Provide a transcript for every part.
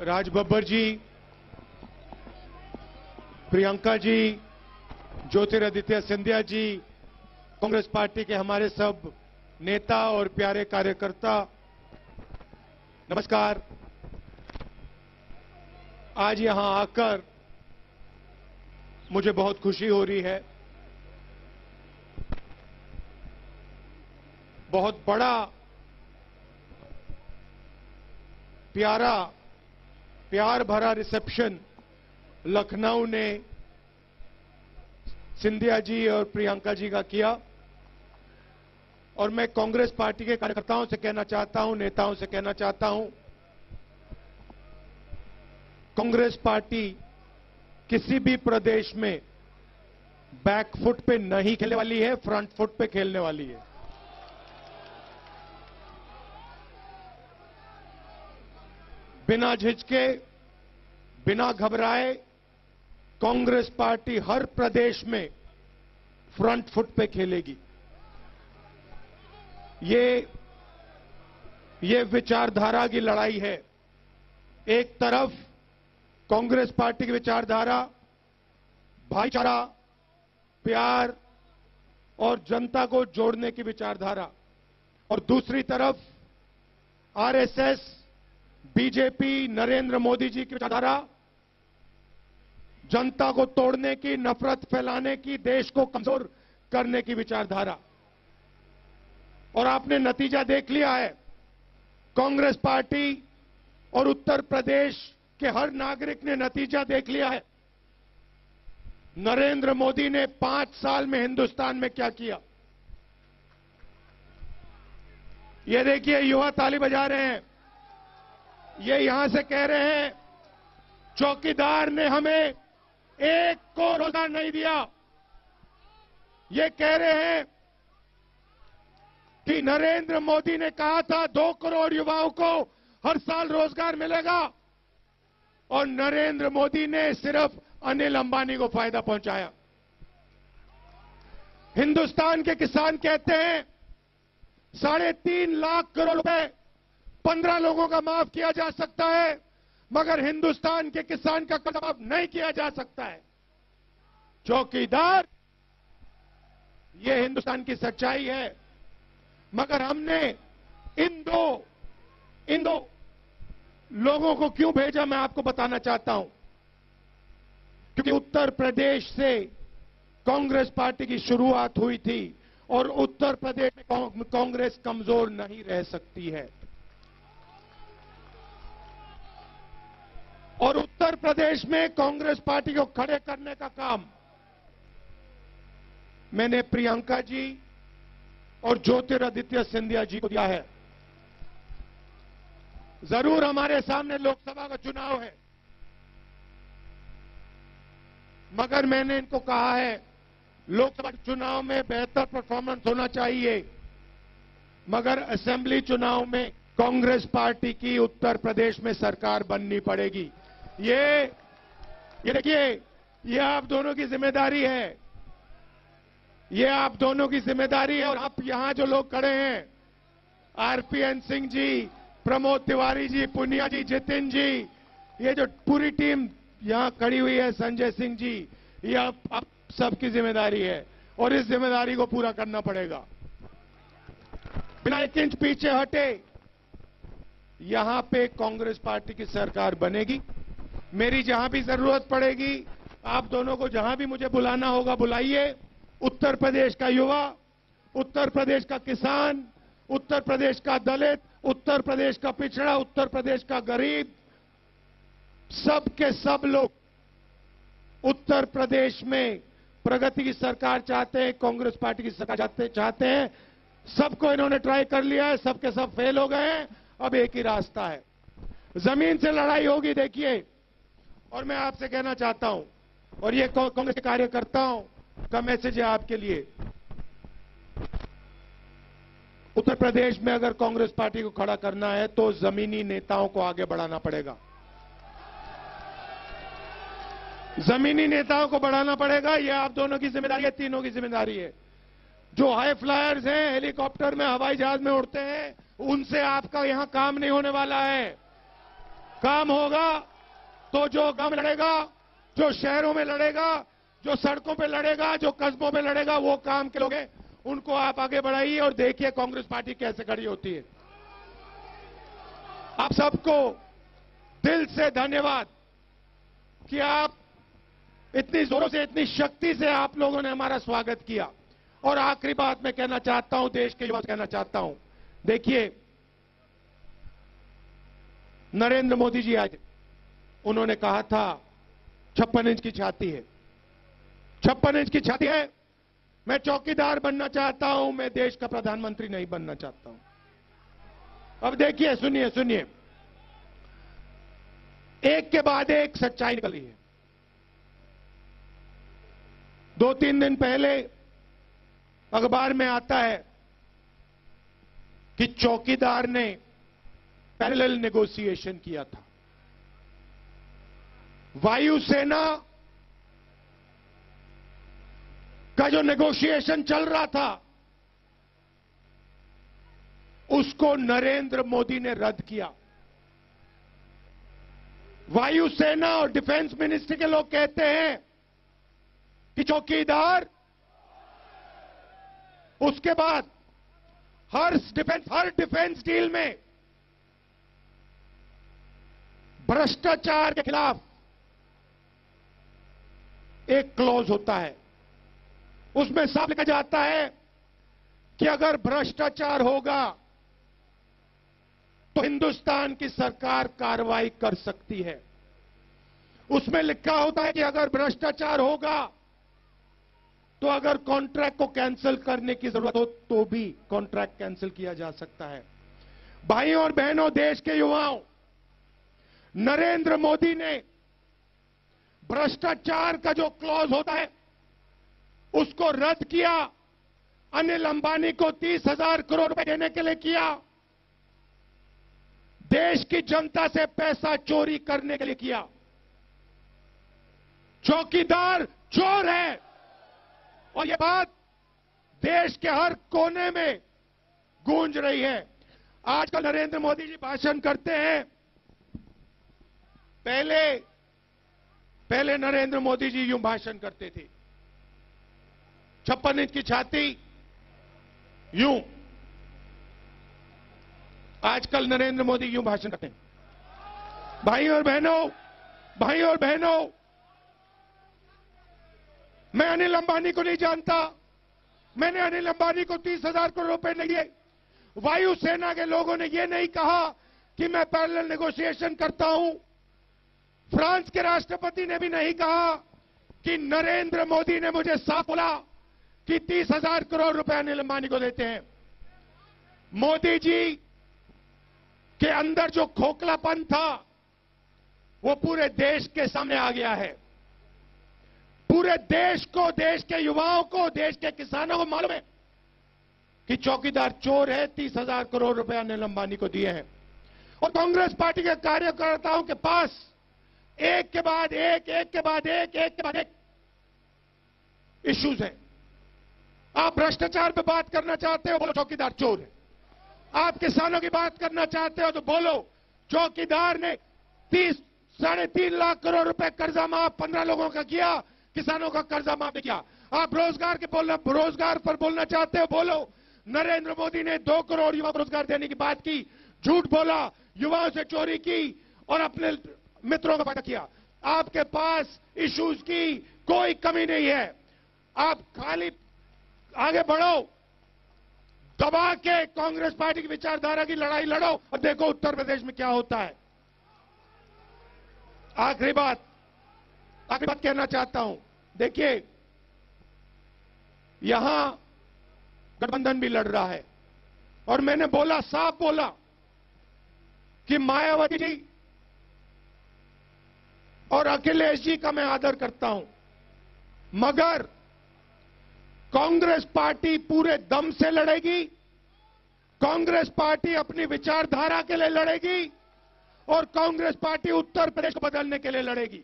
राज Babbar ji, Priyanka ji, Jyotiraditya Scindia ji, Congress party के हमारे सब नेता और प्यारे कार्यकर्ता, नमस्कार। आज यहां आकर मुझे बहुत खुशी हो रही है। बहुत बड़ा, प्यार भरा रिसेप्शन लखनऊ ने सिंधिया जी और प्रियंका जी का किया और मैं कांग्रेस पार्टी के कार्यकर्ताओं से कहना चाहता हूं, नेताओं से कहना चाहता हूं, कांग्रेस पार्टी किसी भी प्रदेश में बैक फुट पे नहीं खेलने वाली है, फ्रंट फुट पे खेलने वाली है। बिना झिझके, बिना घबराए कांग्रेस पार्टी हर प्रदेश में फ्रंट फुट पे खेलेगी। ये विचारधारा की लड़ाई है। एक तरफ कांग्रेस पार्टी की विचारधारा भाईचारा, प्यार और जनता को जोड़ने की विचारधारा, और दूसरी तरफ आरएसएस, बीजेपी, नरेंद्र मोदी जी की विचारधारा जनता को तोड़ने की, नफरत फैलाने की, देश को कमजोर करने की विचारधारा। और आपने नतीजा देख लिया है। कांग्रेस पार्टी और उत्तर प्रदेश के हर नागरिक ने नतीजा देख लिया है। नरेंद्र मोदी ने 5 साल में हिंदुस्तान में क्या किया। ये देखिए, युवा ताली बजा रहे हैं। ये यहां से कह रहे हैं चौकीदार ने हमें एक को रोजगार नहीं दिया। ये कह रहे हैं कि नरेंद्र मोदी ने कहा था 2 करोड़ युवाओं को हर साल रोजगार मिलेगा और नरेंद्र मोदी ने सिर्फ अनिल अंबानी को फायदा पहुंचाया। हिंदुस्तान के किसान कहते हैं 3.5 लाख करोड़ रुपए 15 लोगों का माफ किया जा सकता है, मगर हिंदुस्तान के किसान का कर्ज माफ नहीं किया जा सकता है। चौकीदार, ये हिंदुस्तान की सच्चाई है। मगर हमने इन दो लोगों को क्यों भेजा, मैं आपको बताना चाहता हूं। क्योंकि उत्तर प्रदेश से कांग्रेस पार्टी की शुरुआत हुई थी और उत्तर प्रदेश में कांग्रेस कमजोर नहीं रह सकती है। और उत्तर प्रदेश में कांग्रेस पार्टी को खड़े करने का काम मैंने प्रियंका जी और ज्योतिरादित्य सिंधिया जी को दिया है। जरूर हमारे सामने लोकसभा का चुनाव है, मगर मैंने इनको कहा है लोकसभा चुनाव में बेहतर परफॉर्मेंस होना चाहिए, मगर असेंबली चुनाव में कांग्रेस पार्टी की उत्तर प्रदेश में सरकार बननी पड़ेगी। ये देखिए, ये आप दोनों की जिम्मेदारी है। ये आप दोनों की जिम्मेदारी है। और आप यहां जो लोग खड़े हैं, आरपीएन सिंह जी, प्रमोद तिवारी जी, पुनिया जी, जितिन जी, ये जो पूरी टीम यहां खड़ी हुई है, संजय सिंह जी, ये आप सबकी जिम्मेदारी है और इस जिम्मेदारी को पूरा करना पड़ेगा। बिना 1 इंच पीछे हटे यहां पे कांग्रेस पार्टी की सरकार बनेगी। मेरी जहां भी जरूरत पड़ेगी, आप दोनों को जहां भी मुझे बुलाना होगा बुलाइए। उत्तर प्रदेश का युवा, उत्तर प्रदेश का किसान, उत्तर प्रदेश का दलित, उत्तर प्रदेश का पिछड़ा, उत्तर प्रदेश का गरीब, सब के सब लोग उत्तर प्रदेश में प्रगति की सरकार चाहते हैं, कांग्रेस पार्टी की सरकार चाहते हैं। सबको इन्होंने ट्राई कर लिया है, सबके सब फेल हो गए हैं। अब एक ही रास्ता है, जमीन से लड़ाई होगी। देखिए, और मैं आपसे कहना चाहता हूं, और ये कांग्रेस के कार्यकर्ताओं का मैसेज है आपके लिए, उत्तर प्रदेश में अगर कांग्रेस पार्टी को खड़ा करना है तो जमीनी नेताओं को आगे बढ़ाना पड़ेगा। जमीनी नेताओं को बढ़ाना पड़ेगा। यह आप दोनों की जिम्मेदारी है, तीनों की जिम्मेदारी है। जो हाई फ्लायर्स हैं, हेलीकॉप्टर में, हवाई जहाज में उड़ते हैं, उनसे आपका यहां काम नहीं होने वाला है। काम होगा तो जो गांव में लड़ेगा, जो शहरों में लड़ेगा, जो सड़कों पे लड़ेगा, जो कस्बों में लड़ेगा, वो काम के लोग हैं, उनको आप आगे बढ़ाइए और देखिए कांग्रेस पार्टी कैसे खड़ी होती है। आप सबको दिल से धन्यवाद कि आप इतनी जोरों से, इतनी शक्ति से आप लोगों ने हमारा स्वागत किया। और आखिरी बात मैं कहना चाहता हूं, देश के युवा से कहना चाहता हूं, देखिए नरेंद्र मोदी जी आए थे, उन्होंने कहा था 56 इंच की छाती है, 56 इंच की छाती है, मैं चौकीदार बनना चाहता हूं, मैं देश का प्रधानमंत्री नहीं बनना चाहता हूं। अब देखिए, सुनिए सुनिए, एक के बाद एक सच्चाई निकली है। 2-3 दिन पहले अखबार में आता है कि चौकीदार ने पैरेलल नेगोशिएशन किया था। वायुसेना का जो नेगोशिएशन चल रहा था उसको नरेंद्र मोदी ने रद्द किया। वायुसेना और डिफेंस मिनिस्ट्री के लोग कहते हैं कि चौकीदार, उसके बाद हर डिफेंस डील में भ्रष्टाचार के खिलाफ एक क्लॉज होता है, उसमें साफ लिखा जाता है कि अगर भ्रष्टाचार होगा तो हिंदुस्तान की सरकार कार्रवाई कर सकती है। उसमें लिखा होता है कि अगर भ्रष्टाचार होगा तो अगर कॉन्ट्रैक्ट को कैंसिल करने की जरूरत हो तो भी कॉन्ट्रैक्ट कैंसिल किया जा सकता है। भाइयों और बहनों, देश के युवाओं, नरेंद्र मोदी ने भ्रष्टाचार का जो क्लॉज होता है उसको रद्द किया। अनिल अंबानी को 30,000 करोड़ रुपए देने के लिए किया। देश की जनता से पैसा चोरी करने के लिए किया। चौकीदार चोर है और यह बात देश के हर कोने में गूंज रही है। आजकल नरेंद्र मोदी जी भाषण करते हैं, पहले नरेंद्र मोदी जी यूं भाषण करते थे, 56 इंच की छाती, यूं। आजकल नरेंद्र मोदी यूं भाषण करते हैं। भाइयों और बहनों, मैं अनिल अंबानी को नहीं जानता, मैंने अनिल अंबानी को 30,000 करोड़ रुपए नहीं दिए। वायुसेना के लोगों ने यह नहीं कहा कि मैं पैरेलल नेगोशिएशन करता हूं। फ्रांस के राष्ट्रपति ने भी नहीं कहा कि नरेंद्र मोदी ने मुझे साफ बोला कि 30,000 करोड़ रुपए अनिल अंबानी को देते हैं। मोदी जी के अंदर जो खोखलापन था वो पूरे देश के सामने आ गया है। पूरे देश को, देश के युवाओं को, देश के किसानों को मालूम है कि चौकीदार चोर है। 30,000 करोड़ रुपए अनिल अंबानी को दिए हैं। और कांग्रेस पार्टी के कार्यकर्ताओं के पास एक के बाद एक इश्यूज हैं। आप भ्रष्टाचार पे बात करना चाहते हो, बोलो चौकीदार चोर है। आप किसानों की बात करना चाहते हो तो बोलो चौकीदार ने 3.5 लाख करोड़ रुपए कर्जा माफ 15 लोगों का किया, किसानों का कर्जा माफ किया। आप रोजगार पर बोलना चाहते हो, बोलो नरेंद्र मोदी ने 2 करोड़ युवा को रोजगार देने की बात की, झूठ बोला, युवाओं से चोरी की और अपने मित्रों का फायदा किया। आपके पास इश्यूज की कोई कमी नहीं है। आप खाली आगे बढ़ो, दबा के कांग्रेस पार्टी की विचारधारा की लड़ाई लड़ो और देखो उत्तर प्रदेश में क्या होता है। आखिरी बात कहना चाहता हूं, देखिए यहां गठबंधन भी लड़ रहा है और मैंने बोला, साफ बोला कि मायावती जी और अखिलेश जी का मैं आदर करता हूं, मगर कांग्रेस पार्टी पूरे दम से लड़ेगी। कांग्रेस पार्टी अपनी विचारधारा के लिए लड़ेगी और कांग्रेस पार्टी उत्तर प्रदेश को बदलने के लिए लड़ेगी।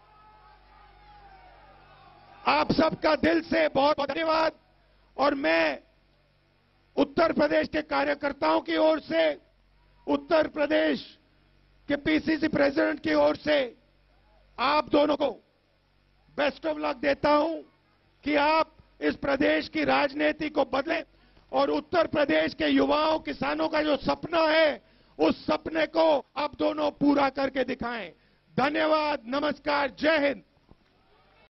आप सबका दिल से बहुत बहुत धन्यवाद। और मैं उत्तर प्रदेश के कार्यकर्ताओं की ओर से उत्तर प्रदेश कि पीसीसी प्रेसिडेंट की ओर से आप दोनों को बेस्ट ऑफ लक देता हूं कि आप इस प्रदेश की राजनीति को बदलें और उत्तर प्रदेश के युवाओं किसानों का जो सपना है उस सपने को आप दोनों पूरा करके दिखाएं। धन्यवाद, नमस्कार, जय हिंद।